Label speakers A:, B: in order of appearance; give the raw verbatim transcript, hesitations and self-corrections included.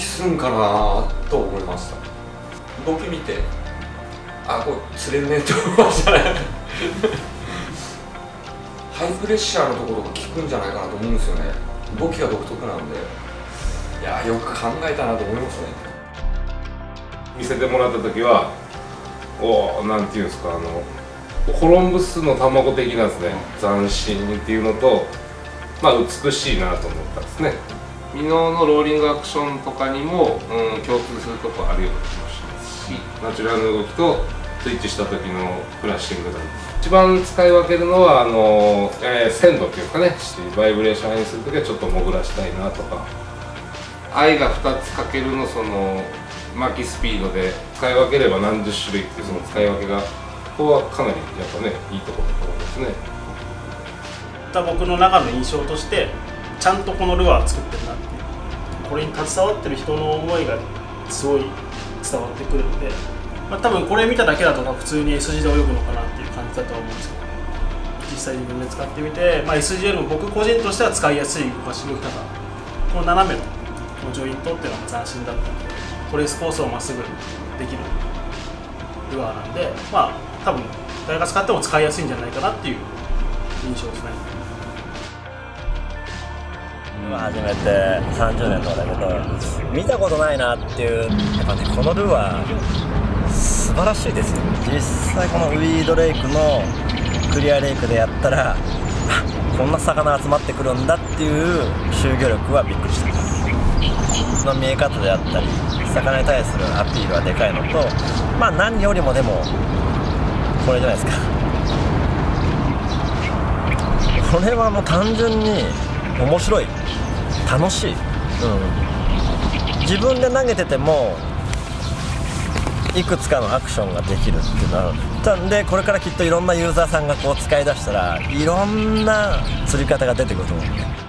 A: するんかなと思いました。動き見て、あ、これ釣れるねって思いましたねハイプレッシャーのところが効くんじゃないかなと思うんですよね。動きが独特なんで、いやーよく考えたなと思いますね。
B: 見せてもらった時は、おお、なんていうんですか、あのコロンブスの卵的なんですね。斬新っていうのと、まあ美しいなと思ったんですね。ミノのローリングアクションとかにも、うん、共通するとこあるような気もしますし、ナチュラルな動きとスイッチした時のフラッシングだ。一番使い分けるのはあの、えー、鮮度っていうかね、バイブレーションにする時はちょっと潜らしたいなとか、愛がふたつかけるのその巻きスピードで使い分ければ何十種類っていうその使い分けが、ここはかなりやっぱねいいところだと思いますね。
C: 僕の中の印象としてちゃんとこのルアー作ってるなっていう、これに携わってる人の思いがすごい伝わってくるんで、まあ、多分これ見ただけだと普通に エスジー で泳ぐのかなっていう感じだとは思うんですけど、実際自分で使ってみて、まあ、エスジー よりも僕個人としては使いやすい動かし動き方、この斜めのこのジョイントっていうのが斬新だったので、これスコースをまっすぐできるルアーなんで、まあ多分誰が使っても使いやすいんじゃないかなっていう印象ですね。
D: 始めてさんじゅうねんとかだけど、見たことないなっていう、やっぱねこのルアー素晴らしいですよ。実際このウィードレイクのクリアレイクでやったらこんな魚集まってくるんだっていう集魚力はびっくりした。その見え方であったり魚に対するアピールはでかいのと、まあ何よりもでもこれじゃないですか、これはもう単純に面白い、楽しい、うん、自分で投げててもいくつかのアクションができるっていうのはなんで、これからきっといろんなユーザーさんがこう使い出したらいろんな釣り方が出てくると思うんで。